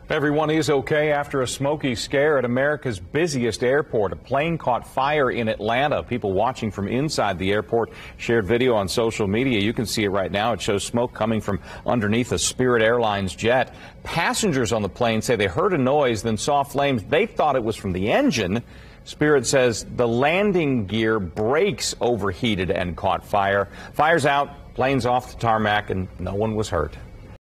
Everyone is okay after a smoky scare at America's busiest airport. A plane caught fire in Atlanta. People watching from inside the airport shared video on social media. You can see it right now. It shows smoke coming from underneath a Spirit Airlines jet. Passengers on the plane say they heard a noise, then saw flames. They thought it was from the engine. Spirit says the landing gear brakes overheated and caught fire. Fire's out, plane's off the tarmac, and no one was hurt.